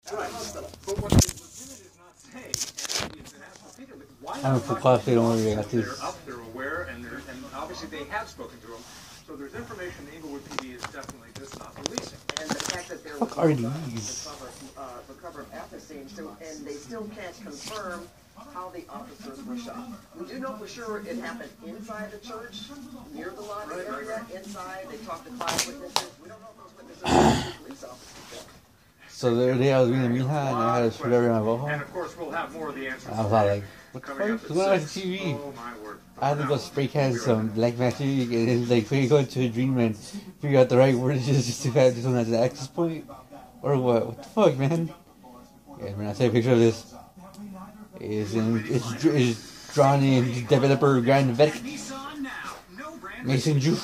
I don't know if they don't worry about this. They're up, they're aware, and obviously they have spoken to him. So there's information the Inglewood PD is definitely just not releasing. And the fact that there Fuck are these? recovered at the scene, and they still can't confirm how the officers were shot. We do know for sure it happened inside the church, near the lobby area, inside. They talked to 5 witnesses. We don't know if those witnesses were police officers. So the other day I was reading the Miha and I had a screwdriver in my butthole. And of course we'll have more of the answers. I was like, what the fuck? What's going on with the TV? Oh my word. I had to go spray can some Black Magic and then like go into a dream and figure out the right words just to have this one as an access point. Or what? What the fuck, man? Yeah, man, I'll take a picture of this. It's drawn in developer Grand Vec Mason Jew.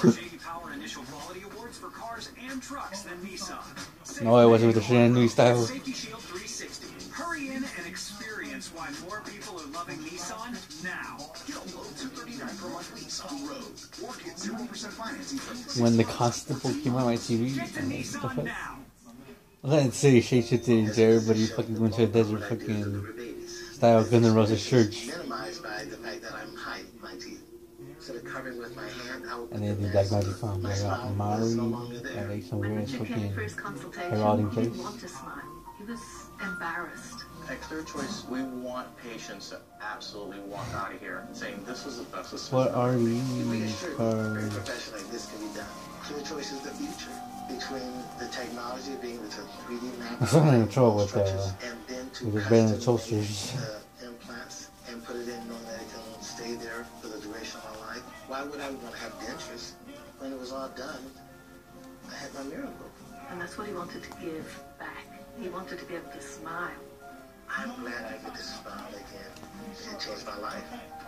No, it wasn't with the Shannon New style. Hurry in and experience why more people are loving Nissan now. Get a low $239 per month Nissan Rogue, or get 0% financing from When the Constable came on my TV, Get to Nissan now. I didn't say shapeshifted into everybody fucking going to a desert fucking style Guns N' Roses church. Minimized by the fact that I'm hiding my teeth. Instead of covering with my hand, I would And they did Black Magic Farm. They got Maori and like some weird fucking heralding place. He was embarrassed. At Clear Choice, we want patients to absolutely walk out of here saying this is the best decision. What are these Very cards? professional like this can be done. Clear Choice is the future between the technology being able to 3D map. I'm not in trouble with and then to with the brand of custom toasters. the implants and put it in knowing that it can stay there for the duration of my life. Why would I want to have dentures when it was all done? I had my miracle. And that's what he wanted to give back. He wanted to be able to smile. I'm glad I get to smile again. It changed my life.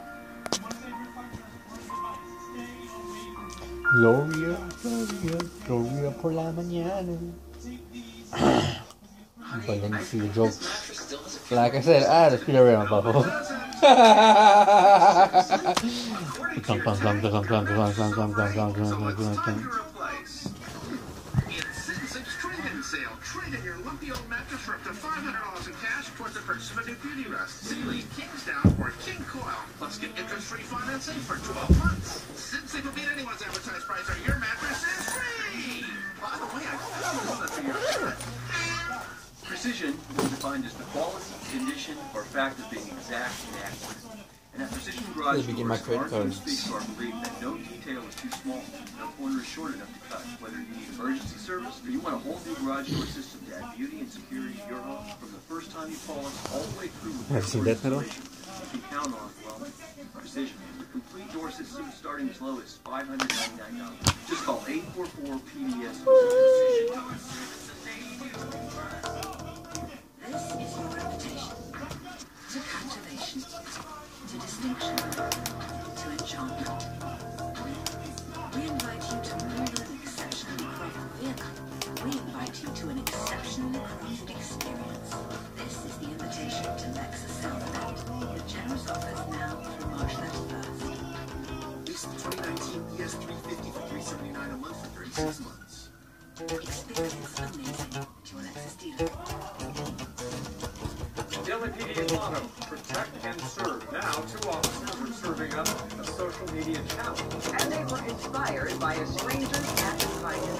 Gloria, Gloria, Gloria por la mañana. But let me see the jokes. Like I said, I had a screwdriver in my butthole. Trade in your lumpy old mattress for up to $500 in cash towards the purchase of a new beauty rest. Sealy Kingsdown or King Coil. Plus get interest-free financing for 12 months. Since they will beat anyone's advertised price, or your mattress is free. By the way, I promise that's for your favorite. Precision is defined as the quality, condition, or fact of being exact and accurate. And at Precision Garage Let me get my Doors, credit our team cards. speaks to our belief that no detail is too small, no corner is short enough to cut. Whether you need emergency service or you want a whole new garage door system to add beauty and security to your home, from the first time you call us all the way through with Have you seen Death Metal? you can count on, well, Precision. With complete door systems starting as low as $599. Just call 844-PDS. This is your invitation to captivation, to distinction, to enchantment. We invite you to more than an exceptionally crafted vehicle. We invite you to an exceptionally crafted experience. This is the invitation to Lexus Southend, the generous offers now through March 31st. Lease the 2019 ES350 for $379 a month for 36 months. Experience amazing to a Lexus dealer. Daily PD motto, protect and serve. Now, 2 officers are serving up a social media challenge. And they were inspired by a stranger's appetite.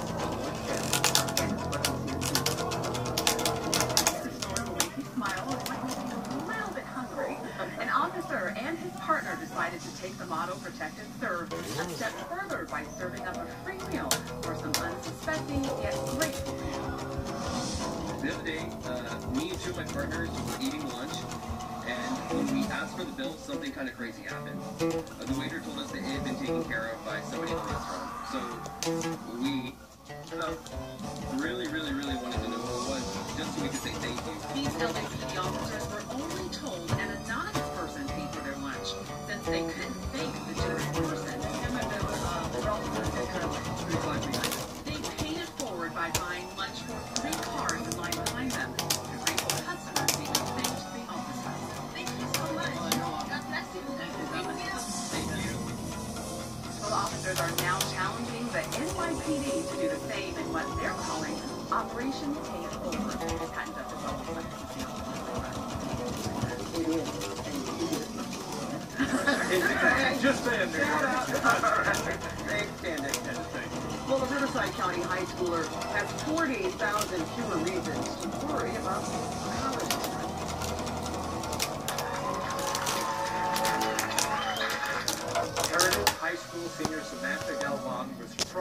He smiled and went a little bit hungry. An officer and his partner decided to take the motto protect and serve a step further by serving up a free meal for some unsuspecting yet grateful people. The other day, me and 2 of my partners were eating lunch, and when we asked for the bill, something kind of crazy happened. The waiter told us that it had been taken care of by somebody in the restaurant. So we really wanted to know who it was, just so we could say thank you. These LAPD officers were only told an anonymous person paid for their lunch, since they couldn't thank the generous person. They paid it forward by buying lunch for 3 cars in line behind them. The grateful customers even thanked the officers. Thank you so much. God bless you. Thank you. Well, officers are now challenging the NYPD to do the same in what they're calling Operation Pay It Forward. Patent up results. Just saying. Thanks, Candace. Well, the Riverside County high schooler has 40,000 fewer reasons to worry about college. Heritage High School senior Samantha Galvan was